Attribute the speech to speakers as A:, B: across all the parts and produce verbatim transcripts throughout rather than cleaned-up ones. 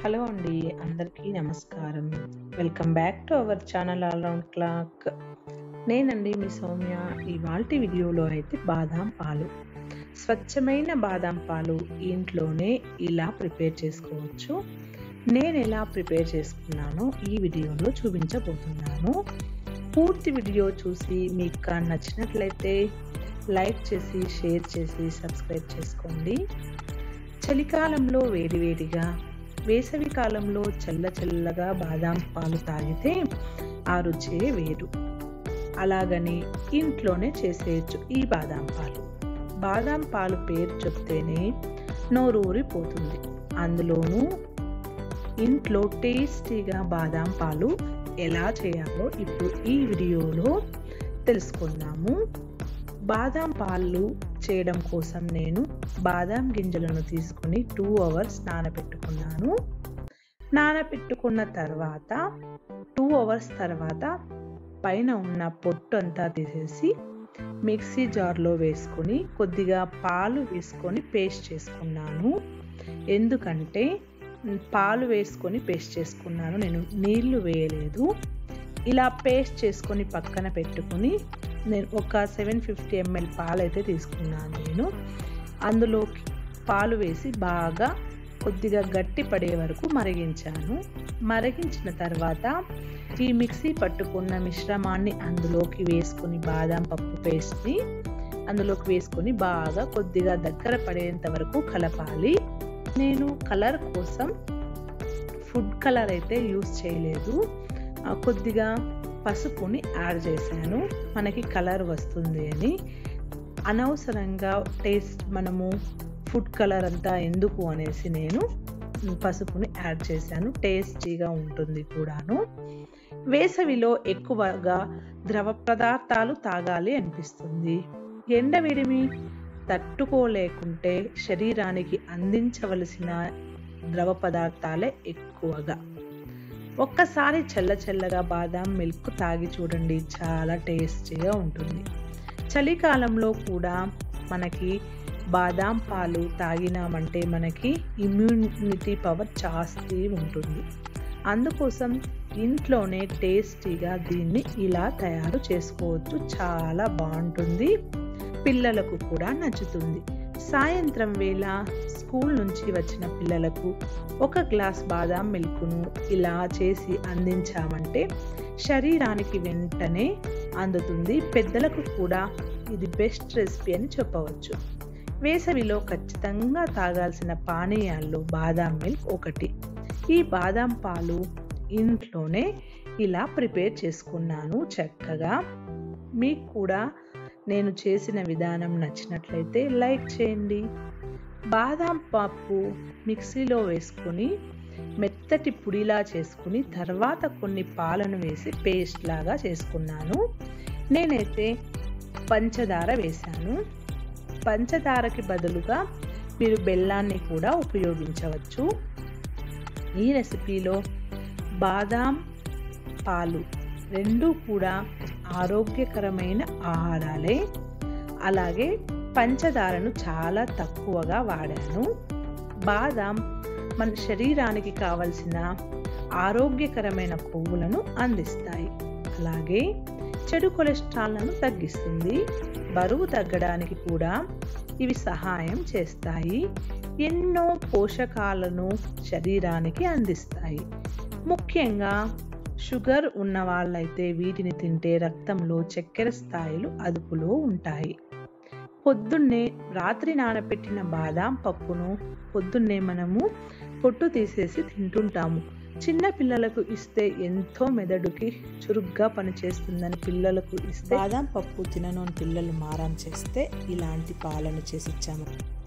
A: Hello అండి. అందరికీ నమస్కారం. Welcome back to our channel all round clock. నేనండి మీ సౌమ్య. ఇవాల్టి వీడియోలో అయితే బాదాం పాలు, స్వచ్ఛమైన బాదాం పాలు ఇంట్లోనే ఇలా ప్రిపేర్ చేసుకోవచ్చు. నేను ఎలా ప్రిపేర్ చేసుకున్నానో ఈ వీడియోలో చూపించబోతున్నాను. పూర్తి వీడియో చూసి మీకు నచ్చినట్లయితే లైక్ చేసి, షేర్ చేసి, సబ్స్క్రైబ్ చేసుకోండి. చలికాలంలో వేడివేడిగా, వేసవి కాలంలో చల్ల చల్లగా బాదాం పాలు తాగితే ఆ రుచే వేరు. అలాగని ఇంట్లోనే చేసేయచ్చు ఈ బాదాం పాలు. బాదాం పాలు పేరు చెప్తేనే నోరూరిపోతుంది. అందులోనూ ఇంట్లో టేస్టీగా బాదాం పాలు ఎలా చేయాలో ఇప్పుడు ఈ వీడియోలో తెలుసుకుందాము. బాదాం పాలు చేయడం కోసం నేను బాదాం గింజలను తీసుకుని టూ అవర్స్ నానబెట్టుకున్నాను. నానబెట్టుకున్న తర్వాత టూ అవర్స్ తర్వాత పైన ఉన్న పొట్టు అంతా తీసేసి మిక్సీ జార్లో వేసుకొని కొద్దిగా పాలు వేసుకొని పేస్ట్ చేసుకున్నాను. ఎందుకంటే పాలు వేసుకొని పేస్ట్ చేసుకున్నాను, నేను నీళ్లు వేయలేదు. ఇలా పేస్ట్ చేసుకొని పక్కన పెట్టుకుని నేను ఒక సెవెన్ ఫిఫ్టీ ఎంఎల్ పాలు అయితే తీసుకున్నాను. నేను అందులోకి పాలు వేసి బాగా కొద్దిగా గట్టి పడే వరకు మరిగించాను. మరిగించిన తర్వాత ఈ మిక్సీ పట్టుకున్న మిశ్రమాన్ని అందులోకి వేసుకొని బాదాం పప్పు పేస్ట్ని అందులోకి వేసుకొని బాగా కొద్దిగా దగ్గర పడేంత వరకు కలపాలి. నేను కలర్ కోసం ఫుడ్ కలర్ అయితే యూస్ చేయలేదు, కొద్దిగా పసుపుని యాడ్ చేశాను, మనకి కలర్ వస్తుంది అని. అనవసరంగా టేస్ట్ మనము ఫుడ్ కలర్ అంతా ఎందుకు అనేసి నేను పసుపుని యాడ్ చేశాను. టేస్టీగా ఉంటుంది కూడాను. వేసవిలో ఎక్కువగా ద్రవ పదార్థాలు తాగాలి అనిపిస్తుంది. ఎండవేడిమి తట్టుకోలేకుంటే శరీరానికి అందించవలసిన ద్రవ పదార్థాలే ఎక్కువగా. ఒక్కసారి చల్ల చల్లగా బాదాం మిల్క్ తాగి చూడండి, చాలా టేస్టీగా ఉంటుంది. చలికాలంలో కూడా మనకి బాదాం పాలు తాగినామంటే మనకి ఇమ్యూనిటీ పవర్ జాస్తి ఉంటుంది. అందుకోసం ఇంట్లోనే టేస్టీగా దీన్ని ఇలా తయారు చేసుకోవచ్చు. చాలా బాగుంటుంది, పిల్లలకు కూడా నచ్చుతుంది. సాయంత్రం వేళ స్కూల్ నుంచి వచ్చిన పిల్లలకు ఒక గ్లాస్ బాదాం మిల్క్ను ఇలా చేసి అందించామంటే శరీరానికి వెంటనే అందుతుంది. పెద్దలకు కూడా ఇది బెస్ట్ రెసిపీ అని చెప్పవచ్చు. వేసవిలో ఖచ్చితంగా తాగాల్సిన పానీయాల్లో బాదాం మిల్క్ ఒకటి. ఈ బాదాం పాలు ఇంట్లోనే ఇలా ప్రిపేర్ చేసుకున్నాను చక్కగా. మీకు కూడా నేను చేసిన విధానం నచ్చినట్లయితే లైక్ చేయండి. బాదాం పప్పు మిక్సీలో వేసుకొని మెత్తటి పొడిలా చేసుకుని తర్వాత కొన్ని పాలను వేసి పేస్ట్ లాగా చేసుకున్నాను. నేనైతే పంచదార వేశాను. పంచదారకి బదులుగా మీరు బెల్లాన్ని కూడా ఉపయోగించవచ్చు. ఈ రెసిపీలో బాదాం పాలు రెండు కూడా ఆరోగ్యకరమైన ఆహారాలే. అలాగే పంచదారను చాలా తక్కువగా వాడాను. బాదాం మన శరీరానికి కావలసిన ఆరోగ్యకరమైన కొవ్వులను అందిస్తాయి. అలాగే చెడు కొలెస్ట్రాల్ను తగ్గిస్తుంది. బరువు తగ్గడానికి కూడా ఇవి సహాయం చేస్తాయి. ఎన్నో పోషకాలను శరీరానికి అందిస్తాయి. ముఖ్యంగా షుగర్ ఉన్న వాళ్ళైతే వీటిని తింటే రక్తంలో చక్కెర స్థాయిలు అదుపులో ఉంటాయి. పొద్దున్నే రాత్రి నానబెట్టిన బాదాం పప్పును పొద్దున్నే మనము పొట్టు తీసేసి తింటుంటాము. చిన్న పిల్లలకు ఇస్తే ఎంతో మెదడుకి చురుగ్గా పనిచేస్తుందని పిల్లలకు ఇస్తే బాదాం పప్పు తిననోని పిల్లలు మారం చేస్తే ఇలాంటి పాలను చేసి ఇచ్చాము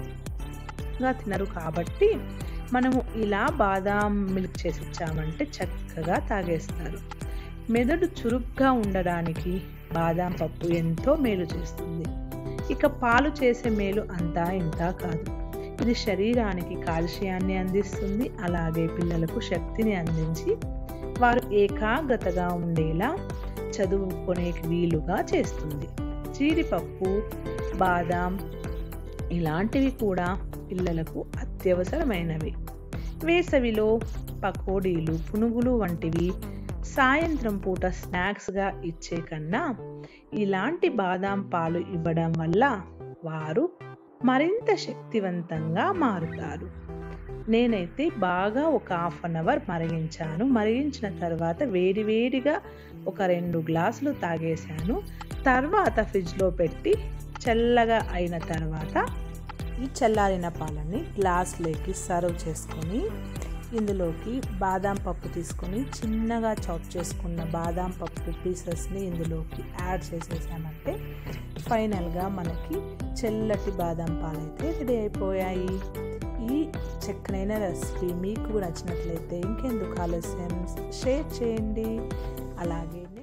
A: తినరు. కాబట్టి మనము ఇలా బాదాం మిల్క్ చేసి ఇచ్చామంటే చక్కగా తాగేస్తారు. మెదడు చురుగ్గా ఉండడానికి బాదాం పప్పు ఎంతో మేలు చేస్తుంది. ఇక పాలు చేసే మేలు అంతా ఇంతా కాదు. ఇది శరీరానికి కాల్షియాన్ని అందిస్తుంది. అలాగే పిల్లలకు శక్తిని అందించి వారు ఏకాగ్రతగా ఉండేలా చదువుకునే వీలుగా చేస్తుంది. జీడిపప్పు, బాదాం ఇలాంటివి కూడా పిల్లలకు అత్యవసరమైనవి. వేసవిలో పకోడీలు, పునుగులు వంటివి సాయంత్రం పూట స్నాక్స్గా ఇచ్చే కన్నా ఇలాంటి బాదాం పాలు ఇవ్వడం వల్ల వారు మరింత శక్తివంతంగా మారుతారు. నేనైతే బాగా ఒక హాఫ్ అన్ అవర్ మరిగించాను. మరిగించిన తర్వాత వేడివేడిగా ఒక రెండు గ్లాసులు తాగేశాను. తర్వాత ఫ్రిడ్జ్లో పెట్టి చల్లగా అయిన తర్వాత ఈ చల్లారిన పాలని గ్లాసులోకి సర్వ్ చేసుకొని ఇందులోకి బాదాం పప్పు తీసుకొని చిన్నగా చాప్ చేసుకున్న బాదాం పప్పు పీసెస్ని ఇందులోకి యాడ్ చేసేసామంటే ఫైనల్గా మనకి చల్లటి బాదాం పాలు అయితే రెడీ అయిపోయాయి. ఈ చక్కనైన రెసిపీ మీకు నచ్చినట్లయితే ఇంకెందుకు ఆలస్యం, షేర్ చేయండి. అలాగే